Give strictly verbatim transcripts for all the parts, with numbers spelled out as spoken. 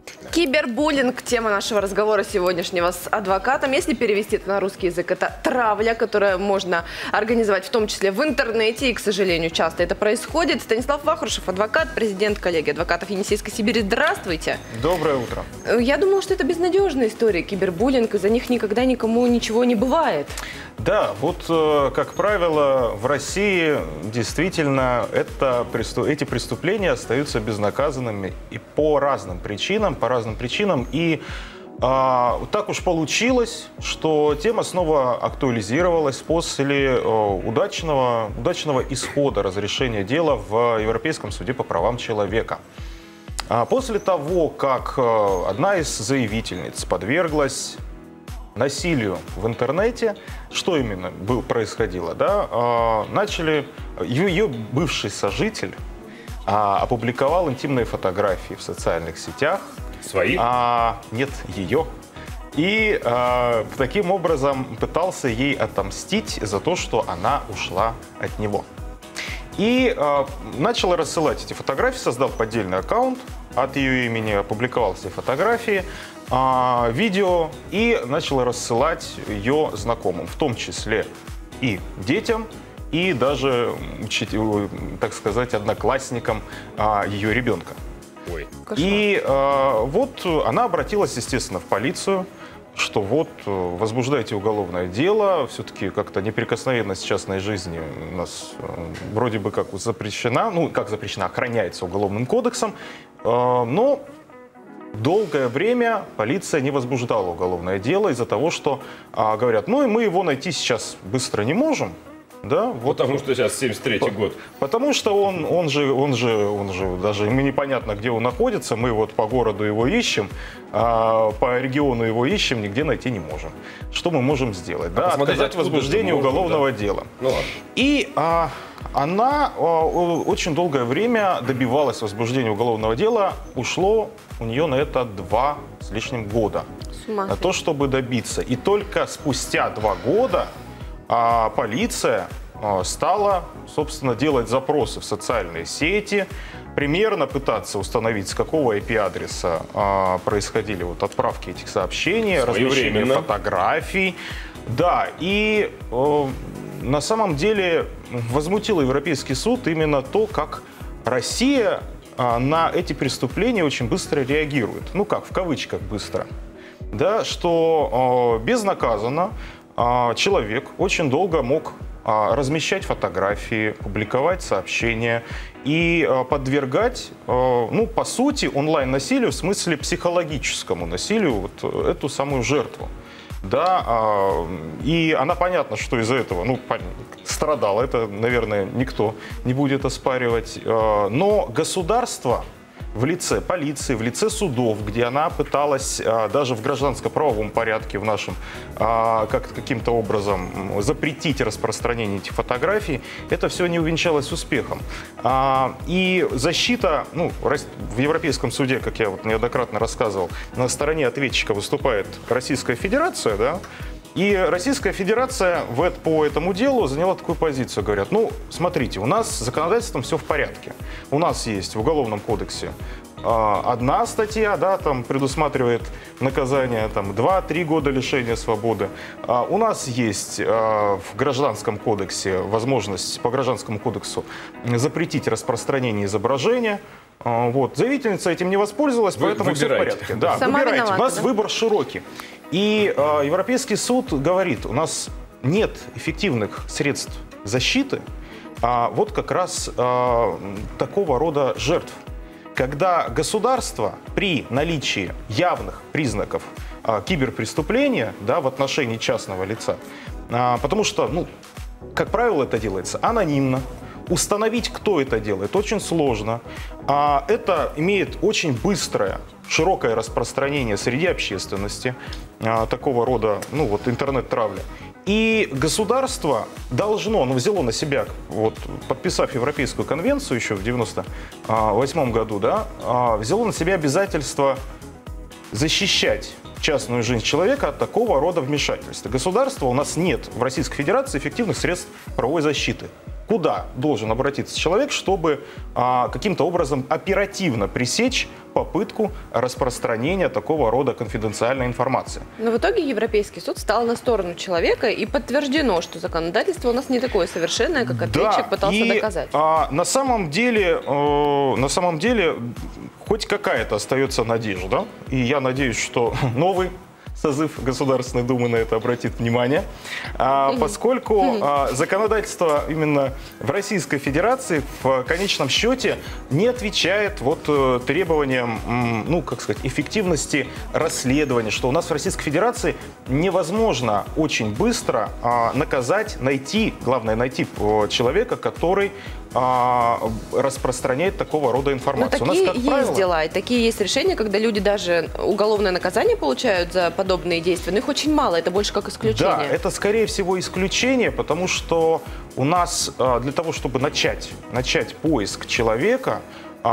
Кибербуллинг – тема нашего разговора сегодняшнего с адвокатом. Если перевести это на русский язык, это травля, которую можно организовать в том числе в интернете. И, к сожалению, часто это происходит. Станислав Вахрушев, адвокат, президент коллегии адвокатов Енисейской Сибири. Здравствуйте. Доброе утро. Я думала, что это безнадежная история, кибербуллинг. Из-за них никогда никому ничего не бывает. Да, вот, как правило, в России действительно это, эти преступления остаются безнаказанными и по разным причинам, по разным причинам. И а, так уж получилось, что тема снова актуализировалась после а, удачного, удачного исхода разрешения дела в Европейском суде по правам человека. А после того, как а, одна из заявительниц подверглась насилию в интернете, что именно было, происходило, да? А, начали, ее, ее бывший сожитель а, опубликовал интимные фотографии в социальных сетях. Свои? А, нет, ее. И а, таким образом пытался ей отомстить за то, что она ушла от него. И а, начал рассылать эти фотографии, создал поддельный аккаунт от ее имени, опубликовал все фотографии, а, видео и начал рассылать ее знакомым, в том числе и детям, и даже, так сказать, одноклассникам а, ее ребенка. Ой. И а, вот она обратилась, естественно, в полицию, что вот возбуждайте уголовное дело, все-таки как-то неприкосновенность частной жизни у нас вроде бы как запрещена, ну как запрещена, охраняется уголовным кодексом, но долгое время полиция не возбуждала уголовное дело из-за того, что говорят, ну и мы его найти сейчас быстро не можем. Да, вот. Потому что сейчас семьдесят третий год. Потому что он, он, же, он, же, он же, даже ему непонятно, где он находится, мы вот по городу его ищем, а по региону его ищем, нигде найти не можем. Что мы можем сделать? А да, отказать возбуждение можем, уголовного да. дела. Ну, ладно. И а, она а, очень долгое время добивалась возбуждения уголовного дела, ушло у нее на это два с лишним года. На то, чтобы добиться. И только спустя два года А полиция стала, собственно, делать запросы в социальные сети, примерно пытаться установить, с какого ай пи-адреса а, происходили вот отправки этих сообщений, размещение фотографий. Да, и э, на самом деле возмутил Европейский суд именно то, как Россия а, на эти преступления очень быстро реагирует. Ну как, в кавычках быстро. Да, что э, безнаказанно человек очень долго мог размещать фотографии, публиковать сообщения и подвергать, ну, по сути, онлайн-насилию, в смысле психологическому насилию, вот эту самую жертву. Да, и она, понятно, что из-за этого, ну, страдала, это, наверное, никто не будет оспаривать, но государство в лице полиции, в лице судов, где она пыталась а, даже в гражданско-правовом порядке в нашем а, как, каким-то образом запретить распространение этих фотографий, это все не увенчалось успехом. А, и защита, ну, в Европейском суде, как я вот неоднократно рассказывал, на стороне ответчика выступает Российская Федерация, да, и Российская Федерация в, по этому делу заняла такую позицию. Говорят, ну, смотрите, у нас с законодательством все в порядке. У нас есть в Уголовном кодексе э, одна статья, да, там предусматривает наказание там, два-три года лишения свободы. А у нас есть э, в Гражданском кодексе возможность по Гражданскому кодексу запретить распространение изображения. Вот. Заявительница этим не воспользовалась, Вы поэтому выбирайте. все в порядке. Да, Сама выбирайте. виновата, У нас да? выбор широкий. И э, Европейский суд говорит, у нас нет эффективных средств защиты, а вот как раз э, такого рода жертв. Когда государство при наличии явных признаков э, киберпреступления, да, в отношении частного лица, э, потому что, ну, как правило, это делается анонимно, установить, кто это делает, очень сложно. А это имеет очень быстрое, широкое распространение среди общественности а, такого рода, ну вот, интернет-травля. И государство должно, ну, взяло на себя, вот, подписав Европейскую конвенцию еще в девяносто восьмом году, да, а, взяло на себя обязательство защищать частную жизнь человека от такого рода вмешательства. Государства у нас нет в Российской Федерации эффективных средств правовой защиты. Куда должен обратиться человек, чтобы а, каким-то образом оперативно пресечь попытку распространения такого рода конфиденциальной информации. Но в итоге Европейский суд стал на сторону человека, и подтверждено, что законодательство у нас не такое совершенное, как ответчик да, пытался и, доказать. А, на самом деле, э, на самом деле, хоть какая-то остается надежда, и я надеюсь, что новый созыв Государственной Думы на это обратит внимание, а, поскольку а, законодательство именно в Российской Федерации в конечном счете не отвечает вот требованиям, ну, как сказать, эффективности расследования, что у нас в Российской Федерации невозможно очень быстро а, наказать, найти, главное, найти человека, который а, распространяет такого рода информацию. Но такие у нас, как есть правило, дела, и такие есть решения, когда люди даже уголовное наказание получают за подобные действия, но их очень мало, это больше как исключение. Да, это скорее всего исключение, потому что у нас для того, чтобы начать, начать поиск человека,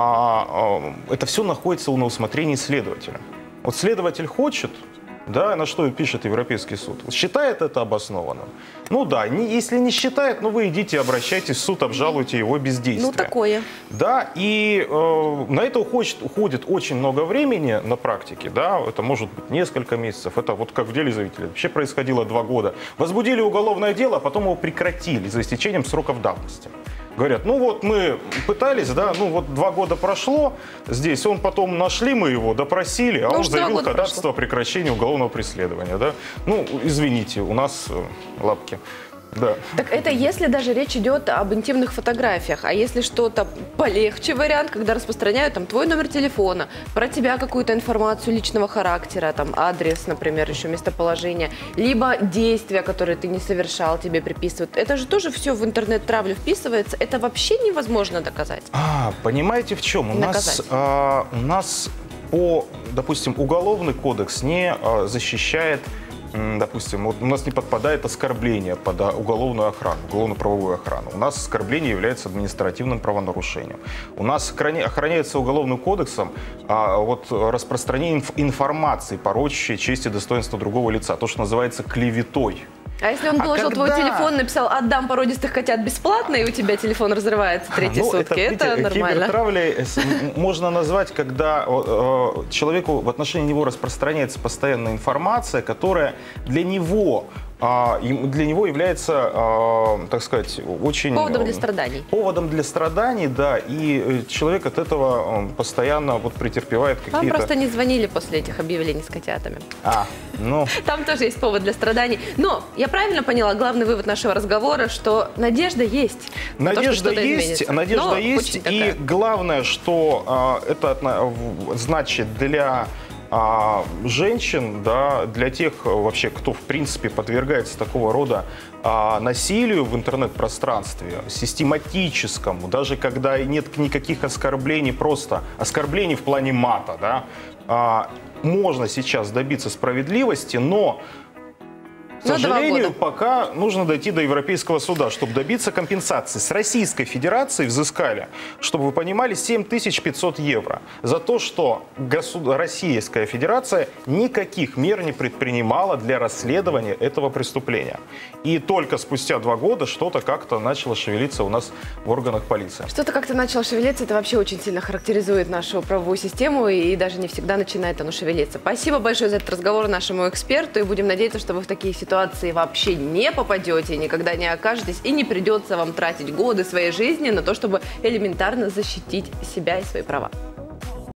это все находится на усмотрении следователя. Вот следователь хочет, да, на что пишет Европейский суд, считает это обоснованным. Ну да, не, если не считает, ну вы идите, обращайтесь в суд, обжалуйте его бездействие. Ну такое. Да, и э, на это уходит, уходит очень много времени на практике, да, это может быть несколько месяцев, это вот как в деле заявителя, вообще происходило два года. Возбудили уголовное дело, а потом его прекратили за истечением сроков давности. Говорят, ну вот мы пытались, да, ну вот два года прошло здесь, он потом нашли мы его, допросили, а ну, он заявил ходатайство прошло. о прекращении уголовного преследования, да. Ну, извините, у нас лапки. Да. Так это если даже речь идет об интимных фотографиях, а если что-то полегче вариант, когда распространяют там твой номер телефона, про тебя какую-то информацию личного характера, там адрес, например, еще местоположение, либо действия, которые ты не совершал, тебе приписывают. Это же тоже все в интернет-травлю вписывается, это вообще невозможно доказать. А, понимаете в чем? У нас, а, у нас по, допустим, уголовный кодекс не а, защищает, допустим, вот у нас не подпадает оскорбление под уголовную охрану, уголовно-правовую охрану. У нас оскорбление является административным правонарушением. У нас охраняется уголовным кодексом а, вот, распространение информации, порочащей честь и достоинство другого лица, то, что называется клеветой. А если он положил а когда... твой телефон, написал «отдам породистых котят бесплатно», и у тебя телефон разрывается третьи ну, сутки, это, это нормально? Кибертравлей можно назвать, когда человеку в отношении него распространяется постоянная информация, которая для него... для него является, так сказать, очень... Поводом для страданий. Поводом для страданий, да, и человек от этого постоянно вот претерпевает какие-то... Вам просто не звонили после этих объявлений с котятами. А, ну... Там тоже есть повод для страданий. Но я правильно поняла, главный вывод нашего разговора, что надежда есть. Надежда то, что есть, надежда Но есть, и главное, что это значит для... А женщин, да, для тех вообще, кто в принципе подвергается такого рода а, насилию в интернет-пространстве, систематическому, даже когда нет никаких оскорблений, просто оскорблений в плане мата, да, а, можно сейчас добиться справедливости, но, к сожалению, пока нужно дойти до Европейского суда, чтобы добиться компенсации. С Российской Федерацией взыскали, чтобы вы понимали, семь тысяч пятьсот евро за то, что государ... Российская Федерация никаких мер не предпринимала для расследования этого преступления. И только спустя два года что-то как-то начало шевелиться у нас в органах полиции. Что-то как-то начало шевелиться, это вообще очень сильно характеризует нашу правовую систему, и даже не всегда начинает оно шевелиться. Спасибо большое за этот разговор нашему эксперту, и будем надеяться, что вы в такие ситуации ситуации вообще не попадете, никогда не окажетесь, и не придется вам тратить годы своей жизни на то, чтобы элементарно защитить себя и свои права.